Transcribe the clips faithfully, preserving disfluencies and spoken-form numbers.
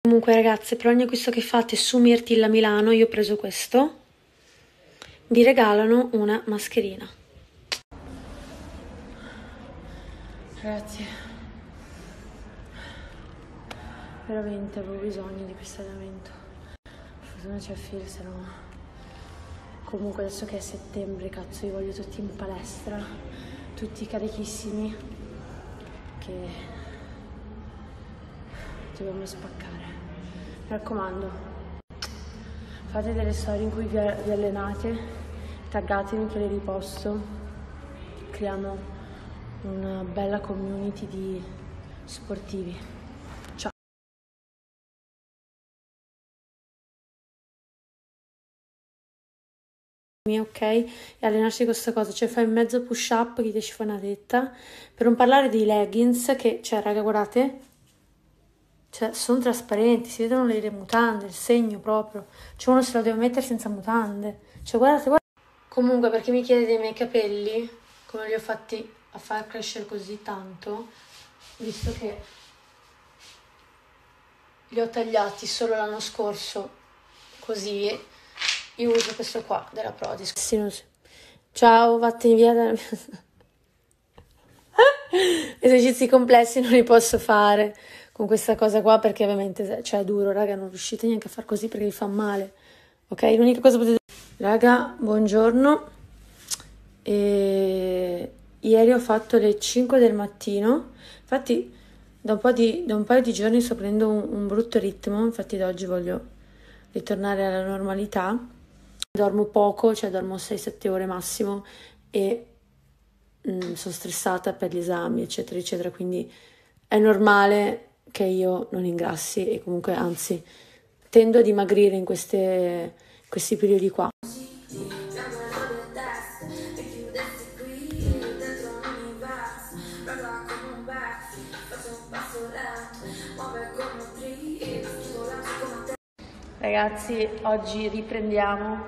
Comunque ragazze, per ogni acquisto che fate su Mirtilla Milano, io ho preso questo, vi regalano una mascherina. Ragazzi, veramente avevo bisogno di questo allenamento. Fortuna c'è il filo, se no... Comunque adesso che è settembre, cazzo, io voglio tutti in palestra, tutti carichissimi, che dobbiamo spaccare. Mi raccomando, fate delle storie in cui vi, vi allenate, taggatemi che le riposto, creiamo una bella community di sportivi. Ciao! Ok, e allenarsi con questa cosa, cioè fai mezzo push up che ti esce fuori una tetta, per non parlare dei leggings che, cioè raga guardate, cioè sono trasparenti, si vedono le mutande, il segno proprio, cioè uno se lo deve mettere senza mutande, cioè guardate, guardate. Comunque, perché mi chiede dei miei capelli, come li ho fatti a far crescere così tanto, visto che li ho tagliati solo l'anno scorso così, io uso questo qua della Prodis. Ciao, vattene via dalla mia... Esercizi complessi non li posso fare con questa cosa qua perché ovviamente, cioè è duro, raga, non riuscite neanche a far così perché vi fa male, ok? L'unica cosa potete... Raga, buongiorno. E... Ieri ho fatto le cinque del mattino, infatti da un po' di, da un paio di giorni sto prendendo un, un brutto ritmo, infatti da oggi voglio ritornare alla normalità. Dormo poco, cioè dormo sei sette ore massimo e mh, sono stressata per gli esami, eccetera, eccetera, quindi è normale che io non ingrassi e comunque, anzi, tendo a dimagrire in queste, questi periodi qua. Ragazzi, oggi riprendiamo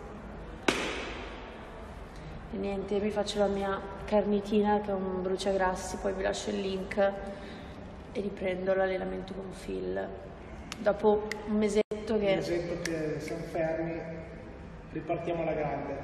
e niente, mi faccio la mia carnitina che è un bruciagrassi, poi vi lascio il link e riprendo l'allenamento con Phil dopo un mesetto che... Un mesetto che siamo fermi, ripartiamo alla grande.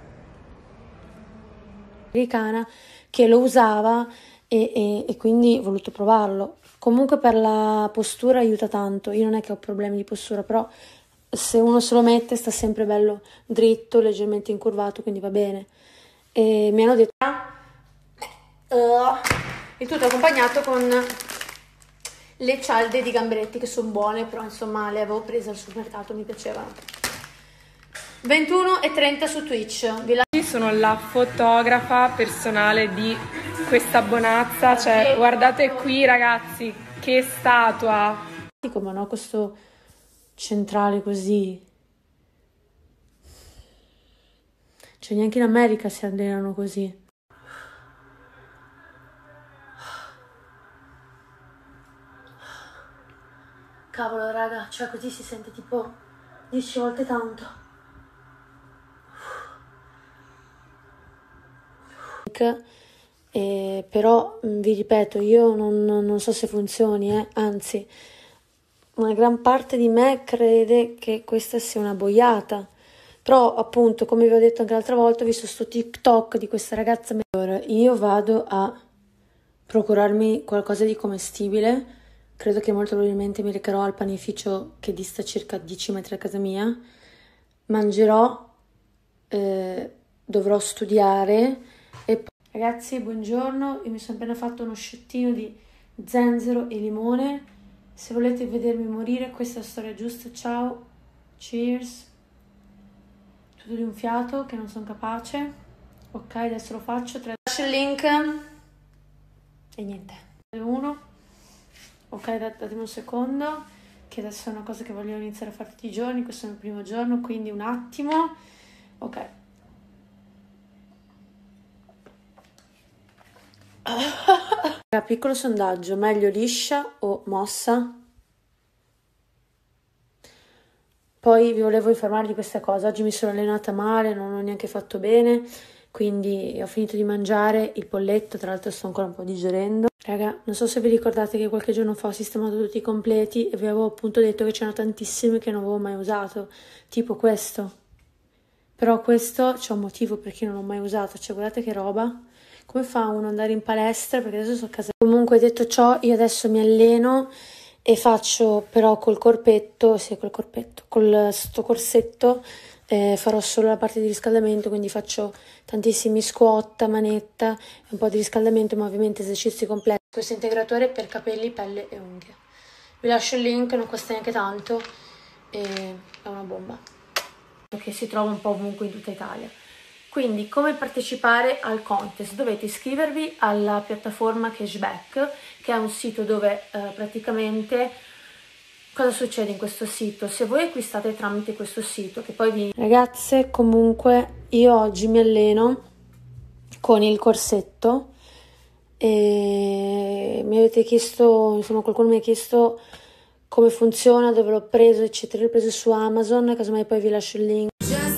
Americana che lo usava e, e, e quindi ho voluto provarlo. Comunque per la postura aiuta tanto, io non è che ho problemi di postura, però se uno se lo mette sta sempre bello dritto, leggermente incurvato, quindi va bene. E mi hanno detto uh, il tutto accompagnato con le cialde di Gamberetti che sono buone, però insomma le avevo prese al supermercato, mi piacevano. ventuno e trenta su Twitch. Vi la... Sono la fotografa personale di questa bonazza, cioè guardate qui ragazzi, che statua! Come no, questo centrale così, cioè neanche in America si allenano così. Cavolo raga, cioè così si sente tipo dieci volte tanto. Eh, però vi ripeto, io non, non so se funzioni, eh. Anzi, una gran parte di me crede che questa sia una boiata, però appunto, come vi ho detto anche l'altra volta, ho visto sto TikTok di questa ragazza. Allora, io vado a procurarmi qualcosa di commestibile, credo che molto probabilmente mi recherò al panificio che dista circa dieci metri da casa mia, mangerò, eh, dovrò studiare e poi... Ragazzi, buongiorno, io mi sono appena fatto uno sciottino di zenzero e limone. Se volete vedermi morire, questa è la storia giusta. Ciao, cheers. Tutto di un fiato che non sono capace. Ok, adesso lo faccio. Lascio il link. E niente. Uno. Ok, datemi un secondo, che adesso è una cosa che voglio iniziare a fare tutti i giorni. Questo è il primo giorno, quindi un attimo. Ok. Piccolo sondaggio, meglio liscia o mossa? Poi vi volevo informare di questa cosa, oggi mi sono allenata male, non ho neanche fatto bene, quindi ho finito di mangiare il polletto, tra l'altro sto ancora un po' digerendo, Raga, non so se vi ricordate che qualche giorno fa ho sistemato tutti i completi e vi avevo appunto detto che c'erano tantissimi che non avevo mai usato, tipo questo. Però questo c'è un motivo perché non l'ho mai usato, cioè guardate che roba. Come fa uno ad andare in palestra? Perché adesso sto a casa. Comunque detto ciò, io adesso mi alleno e faccio però col corpetto, sì col corpetto, col sto corsetto, eh, farò solo la parte di riscaldamento, quindi faccio tantissimi squat, manetta, un po' di riscaldamento, ma ovviamente esercizi complessi. Questo integratore per capelli, pelle e unghie. Vi lascio il link, non costa neanche tanto e è una bomba. Che si trova un po' ovunque in tutta Italia. Quindi come partecipare al contest? Dovete iscrivervi alla piattaforma Cashback, che è un sito dove eh, praticamente cosa succede in questo sito? Se voi acquistate tramite questo sito, che poi vi... Ragazze, comunque io oggi mi alleno con il corsetto e mi avete chiesto, insomma qualcuno mi ha chiesto come funziona, dove l'ho preso, eccetera. L'ho preso su Amazon, casomai poi vi lascio il link.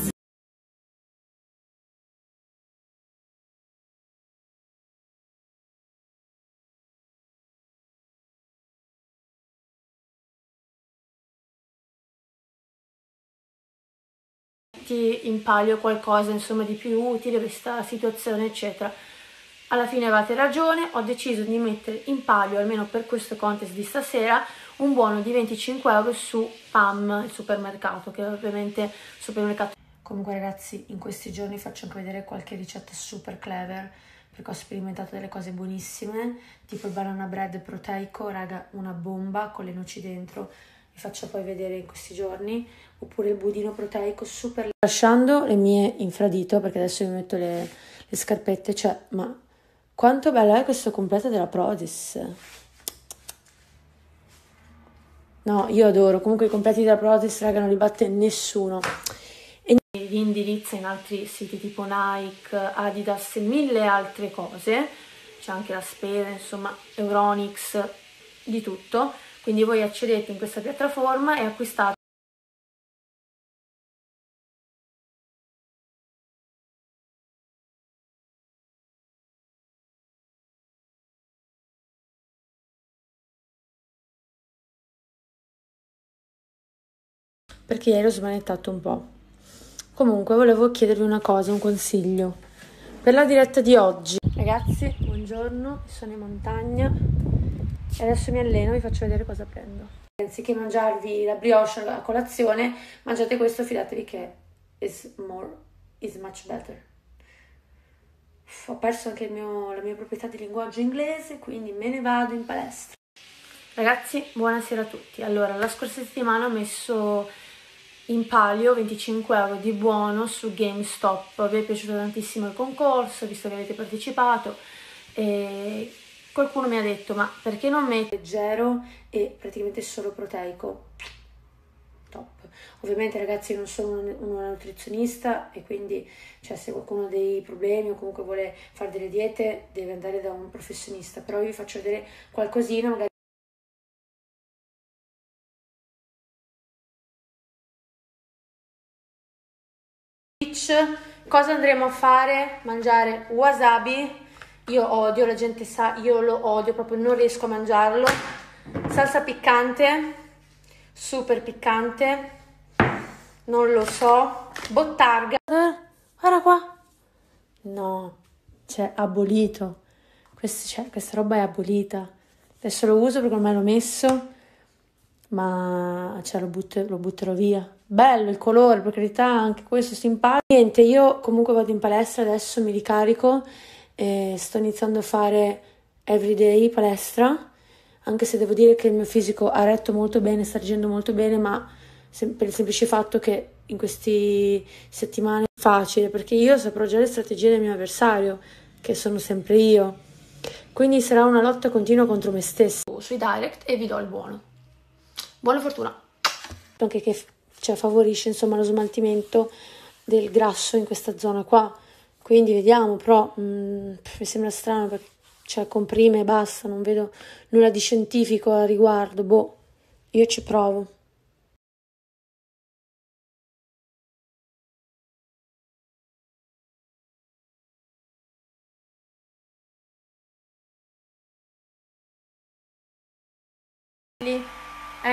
In palio qualcosa insomma di più utile, questa situazione eccetera. Alla fine avete ragione, ho deciso di mettere in palio, almeno per questo contest di stasera, un buono di venticinque euro su P A M, il supermercato, che è ovviamente supermercato. Comunque ragazzi, in questi giorni faccio anche vedere qualche ricetta super clever, perché ho sperimentato delle cose buonissime, tipo il banana bread proteico, raga, una bomba con le noci dentro, vi faccio poi vedere in questi giorni, oppure il budino proteico super... Lasciando le mie infradito, perché adesso mi metto le, le scarpette, cioè, ma quanto bello è questo completo della Prodis! No, io adoro, comunque i completi della Prodis, raga, non li batte nessuno. E gli indirizzi in altri siti tipo Nike, Adidas e mille altre cose, c'è anche la spesa, insomma, Euronics, di tutto. Quindi voi accedete in questa piattaforma e acquistate. Perché ieri ho smanettato un po'. Comunque volevo chiedervi una cosa, un consiglio. Per la diretta di oggi, ragazzi, buongiorno, sono in montagna e adesso mi alleno e vi faccio vedere cosa prendo. Anziché mangiarvi la brioche a colazione, mangiate questo, fidatevi che is more, is much better. Ho perso anche il mio, la mia proprietà di linguaggio inglese, quindi me ne vado in palestra. Ragazzi, buonasera a tutti. Allora, la scorsa settimana ho messo in palio venticinque euro di buono su GameStop. Vi è piaciuto tantissimo il concorso, visto che avete partecipato, e qualcuno mi ha detto ma perché non metti leggero e praticamente solo proteico? Top. Ovviamente ragazzi non sono una nutrizionista e quindi cioè, se qualcuno ha dei problemi o comunque vuole fare delle diete deve andare da un professionista, però io vi faccio vedere qualcosina magari. Cosa andremo a fare? Mangiare wasabi. Io odio, la gente sa, io lo odio, proprio non riesco a mangiarlo. Salsa piccante, super piccante, non lo so. Bottarga. Guarda qua. No, cioè abolito. Questa, cioè, questa roba è abolita. Adesso lo uso perché ormai l'ho messo, ma cioè, lo, butto, lo butterò via. Bello il colore, per carità, anche questo simpatico. Niente, io comunque vado in palestra, adesso mi ricarico e sto iniziando a fare everyday palestra, anche se devo dire che il mio fisico ha retto molto bene, sta reggendo molto bene, ma per il semplice fatto che in queste settimane è facile, perché io saprò già le strategie del mio avversario, che sono sempre io. Quindi sarà una lotta continua contro me stesso. Sui direct e vi do il buono. Buona fortuna! Anche che cioè, favorisce insomma lo smaltimento del grasso in questa zona qua, quindi vediamo, però mh, mi sembra strano perché cioè, comprime e basta, non vedo nulla di scientifico a riguardo, boh, io ci provo.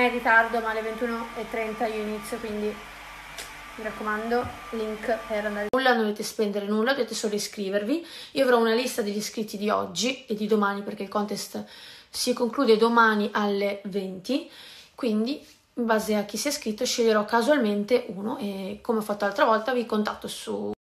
è in ritardo, ma alle ventuno e trenta io inizio, quindi mi raccomando, link per andare. Nulla, non dovete spendere nulla, dovete solo iscrivervi. Io avrò una lista degli iscritti di oggi e di domani, perché il contest si conclude domani alle venti, quindi in base a chi si è iscritto sceglierò casualmente uno e, come ho fatto l'altra volta, vi contatto su